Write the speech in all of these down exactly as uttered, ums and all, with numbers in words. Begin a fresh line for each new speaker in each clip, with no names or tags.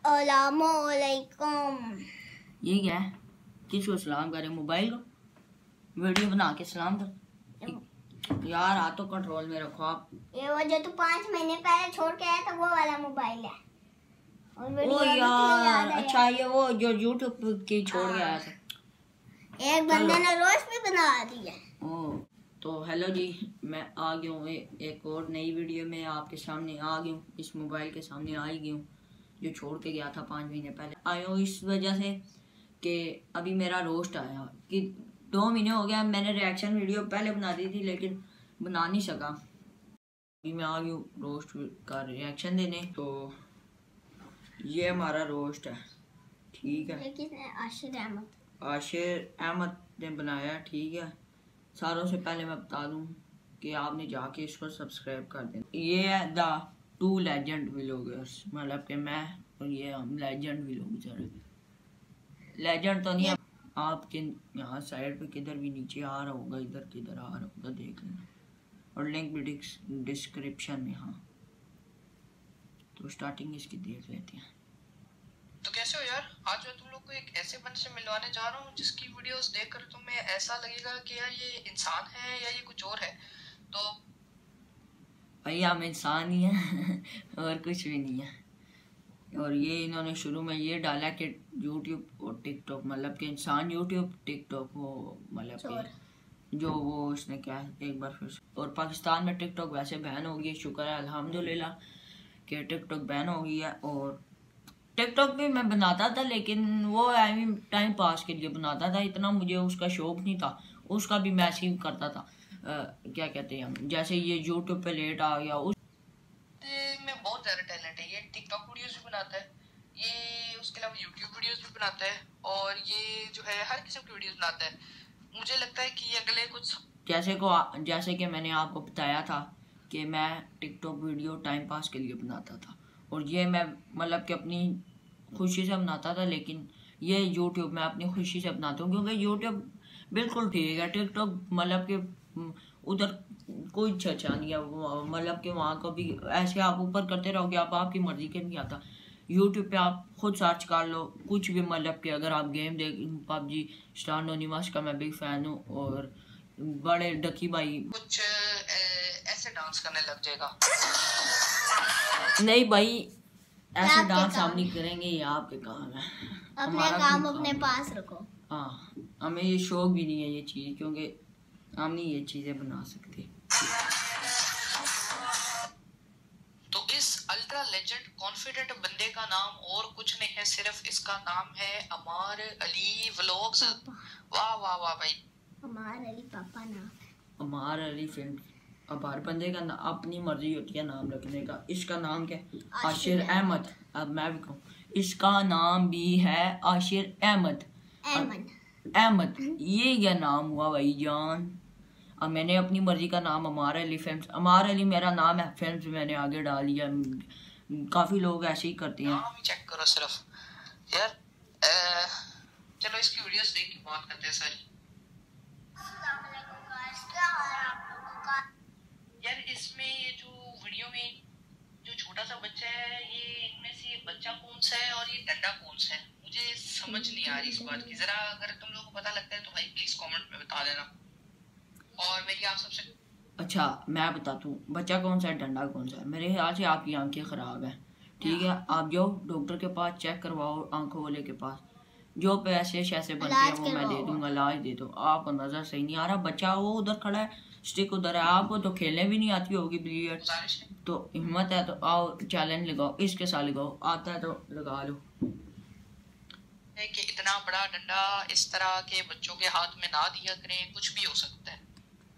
अस्सलामुअलैकुम।
ये क्या है? किसको सलाम करे? मोबाइल को वीडियो बना के सलाम कर यार। आ तो कंट्रोल में रखो आप।
ये वो जो तू पाँच महीने पहले छोड़ के आया था वो वाला मोबाइल है। और वीडियो
ओ यार, अच्छा ये वो जो यूट्यूब की छोड़ के आया था।
एक बंदे ने रोस्ट भी बना दिया।
ओ तो हेलो जी, मैं आ गया हूँ एक और नई वीडियो में आपके सामने आ गया हूँ। इस मोबाइल के सामने आ ही गया हूँ जो छोड़ के गया था पाँच महीने पहले। आया हूँ इस वजह से कि अभी मेरा रोस्ट आया कि दो महीने हो गया। मैंने रिएक्शन वीडियो पहले बना दी थी लेकिन बना नहीं सका। अभी मैं आ गया हूँ रोस्ट का रिएक्शन देने। तो ये हमारा रोस्ट है, ठीक है।
किसने? आशिर अहमद।
आशिर अहमद ने बनाया, ठीक है। सारों से पहले मैं बता दूं कि आपने जाके इसको सब्सक्राइब कर देना। ये है द टू लेजेंड व्लॉगर्स, मतलब कि मैं और ये हम लेजेंड व्लॉगर्स। लेजेंड तो नहीं है, आपके यहाँ साइड पे किधर भी नीचे आ रहा होगा, इधर किधर आ रहा होगा देख लेना, और लिंक भी डिस्क्रिप्शन में। हाँ तो स्टार्टिंग इसकी देख लेते हैं।
तो कैसे हो यार? आज मैं तुम लोग को एक ऐसे बंदे से मिलवाने जा रहा हूँ जिसकी वीडियोस देखकर तुम्हें ऐसा लगेगा कि यार ये इंसान है या ये कुछ और है। तो
भाई हम इंसान ही हैं और कुछ भी नहीं है। और ये इन्होंने शुरू में ये डाला कि यूट्यूब और टिकटॉक, मतलब कि इंसान यूट्यूब, टिकटॉक वो मतलब कि जो वो उसने क्या है एक बार फिर से। और पाकिस्तान में टिकटॉक वैसे बैन हो गई, शुक्र है अल्हम्दुलिल्लाह कि टिकटॉक बैन हो गई है। और टिकटॉक भी मैं बनाता था लेकिन वो आई मीन टाइम पास के लिए बनाता था, इतना मुझे उसका शौक नहीं था। उसका भी मैं ऐसे ही करता था। आ, क्या कहते हैं हम, जैसे ये यूट्यूब पे लेट आ गया उस
में बहुत ज़्यादा टैलेंट है। ये टिकटॉक वीडियोस भी बनाता है, ये उसके अलावा यूट्यूब वीडियोस भी बनाता है, और ये जो है हर किस्म की वीडियोस बनाता है। मुझे लगता है कि ये अगले कुछ
जैसे को जैसे कि मैंने आपको बताया था कि मैं टिकटॉक वीडियो टाइम पास के लिए बनाता था, और ये मैं मतलब कि अपनी खुशी से बनाता था। लेकिन ये यूट्यूब मैं अपनी खुशी से बनाता हूँ क्योंकि यूट्यूब बिल्कुल ठीक है। टिकटॉक मतलब कि उधर कोई चर्चा नहीं है, मतलब कि वहाँ को भी ऐसे आप ऊपर करते रहोगे, आप आपकी मर्जी के नहीं आता। यूट्यूब पे आप खुद सर्च कर लो कुछ भी, मतलब कि अगर आप गेम देख, पबजी स्टार नोनिमस का मैं बिग फैन हूँ, और बड़े डकी भाई
कुछ ऐसे डांस करने लग जाएगा।
नहीं भाई, ऐसे डांस आप नहीं करेंगे, ये आपके काम है।
अपने काम अपने पास रखो।
हाँ, हमें ये शौक भी नहीं है ये चीज़, क्योंकि हम नहीं ये चीज़ें बना सकते।
तो इस अल्ट्रा लेजेंड कॉन्फिडेंट बंदे का नाम और कुछ नहीं है, सिर्फ इसका नाम है अमार अली व्लॉग्स। वाह वाह वाह भाई,
अमार अली पापा नाम है।
अमार अली फ्रेंड। अब हर बंदे का अपनी मर्जी होती है नाम रखने का। इसका नाम क्या है? आशिर अहमद। अब मैं भी कहूँ, इसका नाम भी है आशिर अहमद। अहमद ये क्या नाम हुआ भाई जान? अब मैंने अपनी मर्जी का नाम अमार अली फ्रेंड्स, अमार अली मेरा नाम है, फ्रेंड्स मैंने आगे डाल दिया। काफी लोग ऐसे ही करते हैं।
नाम चेक करो सिर्फ यार। आ, चलो इसकी वीडियोस देख के बात करते हैं सारी। यार इसमें ये जो वीडियो में जो छोटा सा बच्चा है, ये इनमें से बच्चा कौन सा है और ये डंडा कौन सा है? मुझे समझ नहीं आ रही इस बात की। जरा अगर तुम लोगों को पता लगता है तो भाई प्लीज कमेंट में बता देना। और मेरी आप सबसे
अच्छा मैं बताता हूँ बच्चा कौन सा है डंडा कौन सा है। मेरे ख्याल से आपकी आंखें खराब है, ठीक है। आप जाओ डॉक्टर के पास, चेक करवाओ आंखों वाले के पास। जो पैसे शैसे बनते हैं वो मैं दे दूंगा, इलाज दे दो। आपको नजर सही नहीं आ रहा, बच्चा वो उधर खड़ा है, स्टिक उधर है। आपको तो खेलने भी नहीं आती होगी बिलियर्ड, तो हिम्मत है तो आओ चैलेंज लगाओ, इसके साथ लगाओ, आता है तो लगा लो।
कि इतना बड़ा डंडा इस तरह के बच्चों के हाथ में ना दिया करें, कुछ भी हो सकता है।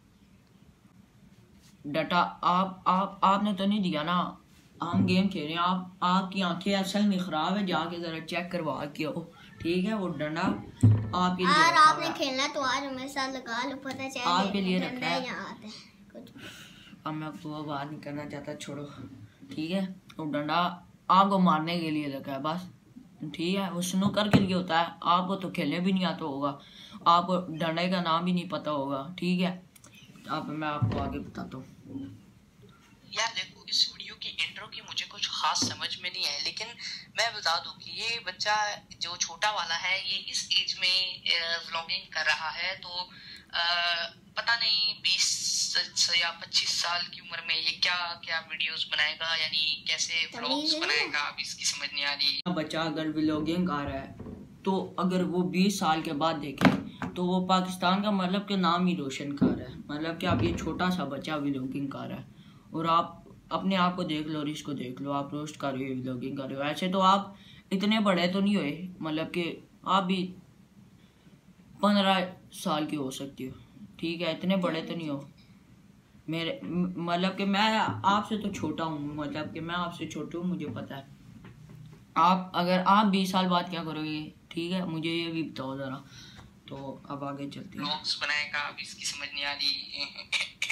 डाटा आप आप आपने तो नहीं दिया ना, हम गेम खेल रहे हैं। आप आपकी आंखें असल में खराब है, जाके जरा चेक करवा के हो, ठीक है। वो डंडा आपके लिए
यार आपने खेलना तो आज मेरे साथ लगा लो, पता चले
आपके लिए रखा है।
यहाँ आते हैं कुछ।
अब मैं तो बात नहीं करना चाहता, छोड़ो, ठीक है। वो डंडा आपको मारने के लिए रखा है बस, ठीक है। वो स्नूकर के लिए होता है, आपको तो खेलने भी नहीं आता होगा, आपको डंडे का नाम भी नहीं पता होगा, ठीक है। अब मैं आपको आगे बताता हूँ।
यार देखो इस वीडियो की इंट्रो की मुझे कुछ खास समझ में नहीं है, लेकिन मैं बता दूं कि ये बच्चा जो छोटा वाला है ये इस एज में व्लॉगिंग कर रहा है, तो आ, पता नहीं बीस या पच्चीस साल की उम्र में ये क्या क्या वीडियोस बनाएगा, यानी कैसे व्लॉग्स बनाएगा, अब इसकी समझ नहीं आ रही।
बच्चा अगर व्लॉगिंग कर रहा है तो अगर वो बीस साल के बाद देखे तो वो पाकिस्तान का मतलब के नाम ही रोशन कर रहा है। मतलब कि आप ये छोटा सा बच्चा व्लॉगिंग कर रहा है और आप अपने आप को देख लो और इसको देख लो, आप रोस्ट कर रहे हो, व्लॉगिंग कर रहे हो। ऐसे तो आप इतने बड़े तो नहीं हुए, मतलब कि आप भी पंद्रह साल की हो सकती हो, ठीक है, इतने बड़े तो नहीं हो। मेरे मतलब कि मैं आपसे तो छोटा हूँ, मतलब कि मैं आपसे छोटा हूँ, मुझे पता है। आप अगर आप बीस साल बाद क्या करोगे, ठीक है, मुझे ये भी बताओ ज़रा। तो अब आगे चलते हैं।
व्लॉग्स बनाएगा, अब इसकी समझ नहीं आ रही।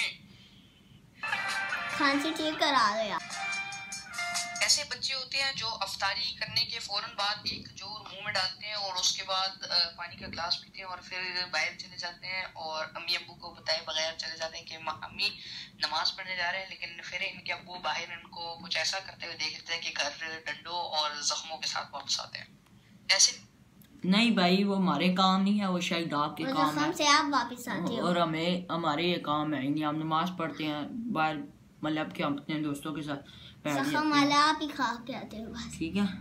खांसी ठीक करा दो यार।
ऐसे बच्चे होते हैं जो अफ्तारी करने के फौरन बाद एक जोर मुंह में डालते हैं और उसके बाद पानी का ग्लास पीते हैं और फिर बाहर चले जाते हैं और अम्मी अब्बू को बताए बगैर चले जाते हैं कि अम्मी नमाज पढ़ने जा रहे हैं, लेकिन फिर इनके अब्बू बाहर इनको कुछ ऐसा करते हुए देख लेते हैं कि घर डंडों और जख्मों के साथ वापस आते हैं। ऐसे
नहीं भाई, वो हमारे काम नहीं है, वो शायद आपके काम है
से आप वापस आते हो।
और हमें हमारे ये काम है ही नहीं। हम नमाज पढ़ते हैं बाहर, मतलब कि हम अपने दोस्तों के साथ बैठ जाते हैं,
आप ही खा के आते हो बस,
ठीक है,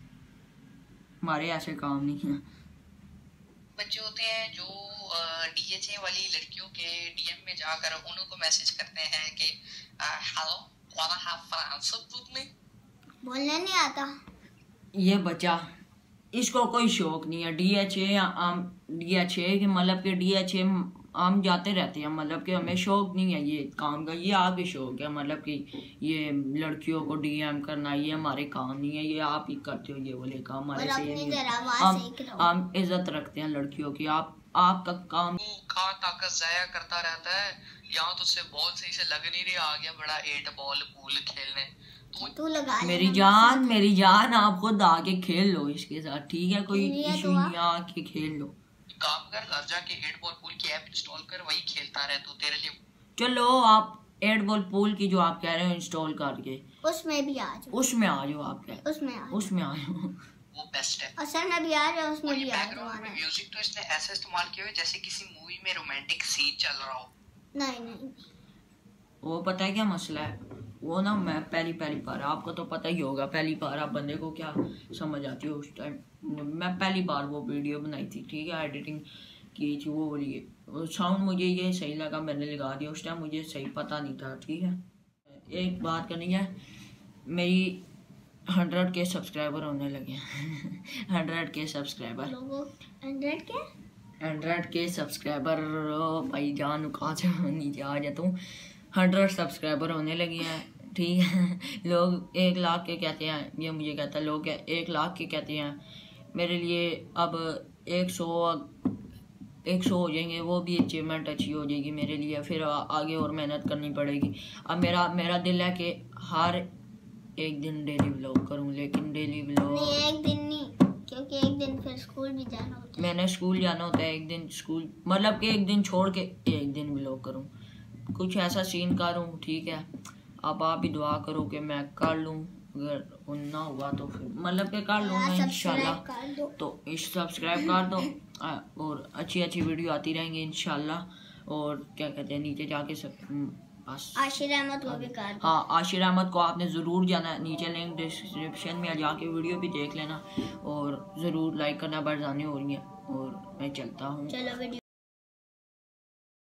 हमारे ऐसे काम नहीं है।
बच्चे होते हैं जो डीएचए वाली लड़कियों के डीएम में जाकर उनको मैसेज करते हैं कि हेलो वाला हैव फ्रांस विद मी।
बोलने नहीं आता
ये बच्चा, इसको कोई शौक नहीं है डीएचए हम डीएचए के मतलब कि डीएचए हम जाते रहते हैं, मतलब कि हमें शौक नहीं है ये काम का, ये आपके शौक है, मतलब कि ये लड़कियों को डीएम करना ये हमारे काम नहीं है, ये आप ही करते हो ये वाले काम, हमारे से नहीं है। हम हम इज्जत रखते हैं लड़कियों की, आप आपका काम
खा ताकत जाया करता रहता है। यहाँ तुझसे बॉल सही से लग नहीं रही, आ गया बड़ा एट बॉल पूल खेलने।
तू लगा
मेरी जान मेरी जान आप खुद आके खेल लो इसके साथ, ठीक है, कोई इशू नहीं, आके खेल लो।
काम कर, घर जाके एट बॉल पूल की ऐप इंस्टॉल कर, वही खेलता रहे तो तेरे लिए।
चलो आप एट बॉल पूल की जो आप कह रहे हो इंस्टॉल करके
उसमें भी आ जाओ,
उसमें आ जाओ, आप कह
उसमें आ जाओ,
उसमें आ जाओ,
वो बेस्ट है।
असल में भी आ जाओ, उसमें भी आ जाओ।
म्यूजिक तो इसने ऐसे इस्तेमाल किया हुआ जैसे किसी मूवी में रोमांटिक सीन चल रहा हो।
नहीं नहीं,
वो पता है क्या मसला है, वो ना मैं पहली पहली बार, आपको तो पता ही होगा पहली बार आप बंदे को क्या समझ आती है उस टाइम। मैं पहली बार वो वीडियो बनाई थी, ठीक है, एडिटिंग की थी वो वाली, साउंड मुझे ये सही लगा, मैंने लगा दिया, उस टाइम मुझे सही पता नहीं था, ठीक है। एक बात करनी है, मेरी हंड्रेड के सब्सक्राइबर होने लगे हैं हंड्रेड के सब्सक्राइबर
हंड्रेड के
हंड्रेड के सब्सक्राइबर भाई जान कहाँ से नीचे आ जाता हूँ। हंड्रेड सब्सक्राइबर होने लगे हैं, ठीक है। लोग एक लाख के कहते हैं, ये मुझे कहता है लोग एक लाख के कहते हैं, मेरे लिए अब एक सौ एक सौ हो जाएंगे, वो भी अचीवमेंट अच्छी हो जाएगी मेरे लिए, फिर आ, आगे और मेहनत करनी पड़ेगी। अब मेरा मेरा दिल है कि हर एक दिन डेली व्लॉग करूं, लेकिन डेली व्लॉग
नहीं, एक दिन नहीं, क्योंकि एक दिन फिर स्कूल भी जाना होता है।
मैंने स्कूल जाना होता है, एक दिन स्कूल मतलब कि एक दिन छोड़ के एक दिन व्लॉग करूं, कुछ ऐसा सीन करूं, ठीक है। अब आप भी दुआ करो कि मैं कर लूं, अगर ना हुआ तो फिर मतलब कि कर लूँगा इंशाल्लाह। तो इस सब्सक्राइब कर दो और अच्छी अच्छी वीडियो आती रहेंगी इंशाल्लाह। और क्या कहते हैं नीचे जाके सब बस
आशिर अहमद को भी कर दो।
हाँ, आशिर अहमद को आपने ज़रूर जाना है, नीचे लिंक डिस्क्रिप्शन में जाके वीडियो भी देख लेना और ज़रूर लाइक करना, बरसाने हो रही है और मैं चलता हूँ।
चलो वीडियो